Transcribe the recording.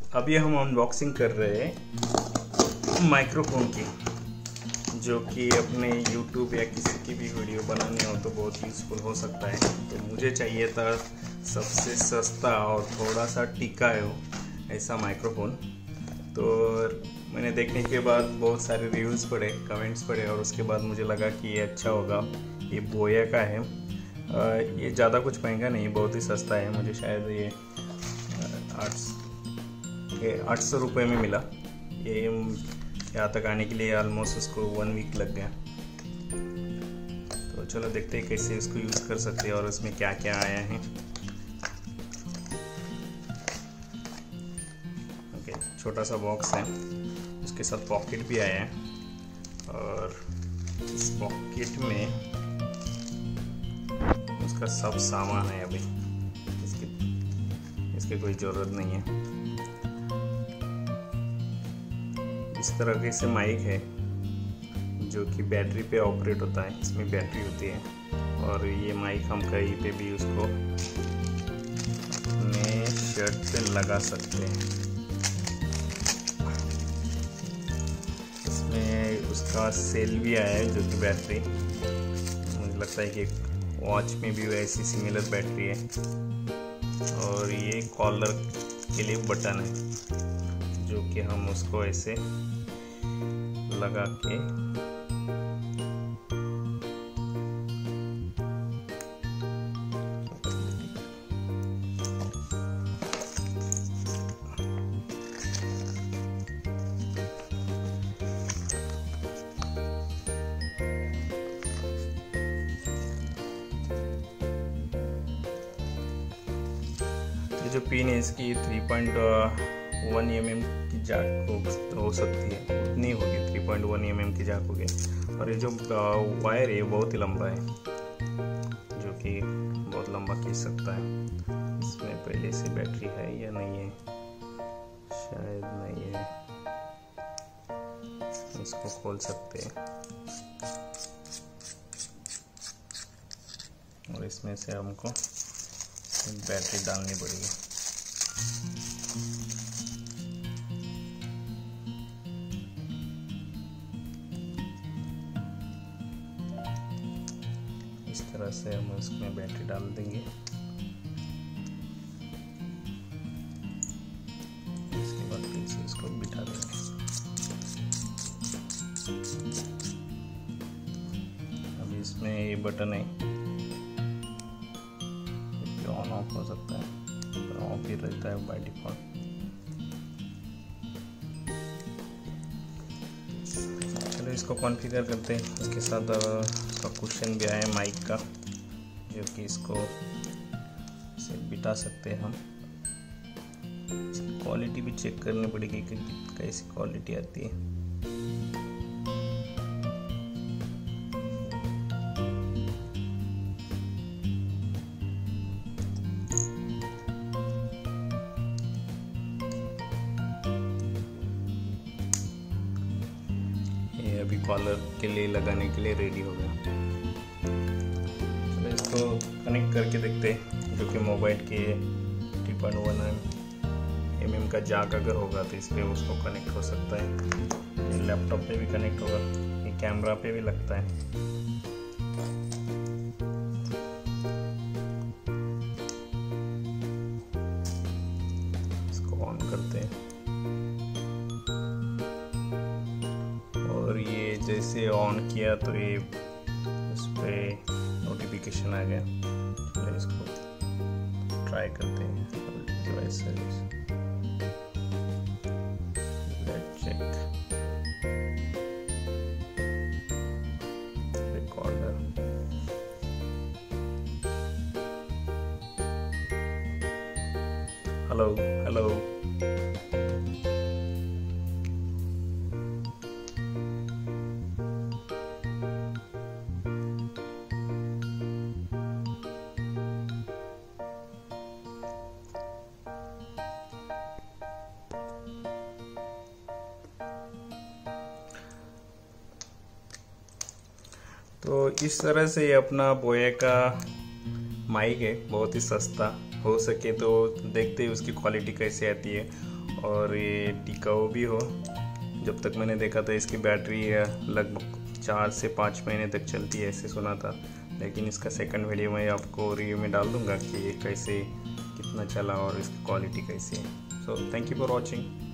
अभी हम अनबॉक्सिंग कर रहे हैं माइक्रोफोन की, जो कि अपने YouTube या किसी की भी वीडियो बनानी हो तो बहुत यूज़फुल हो सकता है। तो मुझे चाहिए था सबसे सस्ता और थोड़ा सा टिका हो ऐसा माइक्रोफोन। तो मैंने देखने के बाद बहुत सारे रिव्यूज़ पढ़े, कमेंट्स पढ़े और उसके बाद मुझे लगा कि ये अच्छा होगा। ये बोया का है। ये ज़्यादा कुछ महंगा नहीं, बहुत ही सस्ता है। मुझे शायद ये 800 रुपये में मिला। ये यहाँ तक आने के लिए ऑलमोस्ट उसको 1 वीक लग गया। तो चलो देखते हैं कैसे इसको यूज़ कर सकते हैं और इसमें क्या क्या आया है। ओके, छोटा सा बॉक्स है, उसके साथ पॉकेट भी आया है और इस पॉकेट में उसका सब सामान है। अभी इसकी कोई ज़रूरत नहीं है। इस तरह से माइक है जो कि बैटरी पे ऑपरेट होता है। इसमें बैटरी होती है और ये माइक हम कहीं पे भी उसको अपने शर्ट पे लगा सकते हैं। इसमें उसका सेल भी आया है जो कि बैटरी, मुझे लगता है कि वॉच में भी वैसी सिमिलर बैटरी है। और ये कॉलर के लिए बटन है जो कि हम उसको ऐसे लगा के ये जो पिन है इसकी 3.1 mm की जाक हो सकती है, उतनी होगी। 3.1 mm की जाक होगी। और ये जो वायर है बहुत ही लंबा है, जो कि बहुत लंबा खींच सकता है। इसमें पहले से बैटरी है या नहीं है, शायद नहीं है। इसको खोल सकते हैं और इसमें से हमको बैटरी डालनी पड़ेगी। इस तरह से हम इसमें बैटरी डाल देंगे। इसके बाद फिर से इसको बिठा देंगे। अब इसमें ये बटन है, ऑन ऑफ हो सकता है, पर ऑफ ही रहता है बाय डिफॉल्ट। चलो इसको कॉन्फ़िगर करते हैं। इसके साथ इसका कुशन भी आया है माइक का, जो कि इसको से बिठा सकते हैं हम। इसकी क्वालिटी भी चेक करनी पड़ेगी कि कैसी क्वालिटी आती है। अभी कॉलर के लिए लगाने के लिए रेडी हो गया। चलो इसको कनेक्ट करके देखते हैं, जो कि मोबाइल के 3.1 mm का जैक अगर होगा तो इस पर उसको कनेक्ट हो सकता है। ये लैपटॉप पे भी कनेक्ट होगा, ये कैमरा पे भी लगता है। इसको ऑन करते हैं और ये जैसे ऑन किया तो ये उस पर नोटिफिकेशन आ गया। चलिए इसको ट्राई करते हैं। Check recorder. हेलो हेलो, तो इस तरह से ये अपना बोया का माइक है, बहुत ही सस्ता। हो सके तो देखते हैं उसकी क्वालिटी कैसे आती है और ये टिकाऊ भी हो। जब तक मैंने देखा था इसकी बैटरी लगभग 4 से 5 महीने तक चलती है ऐसे सुना था, लेकिन इसका सेकंड वीडियो मैं आपको रिव्यू में डाल दूंगा कि ये कैसे कितना चला और इसकी क्वालिटी कैसी है। So thank you for watching.